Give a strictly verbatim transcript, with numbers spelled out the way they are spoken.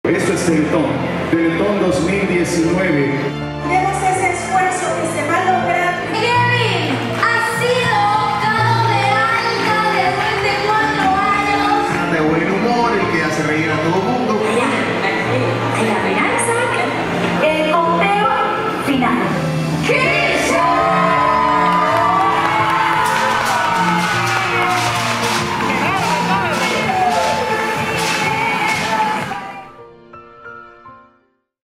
Esto es Teletón, Teletón dos mil diecinueve. Tenemos ese esfuerzo que se va a lograr.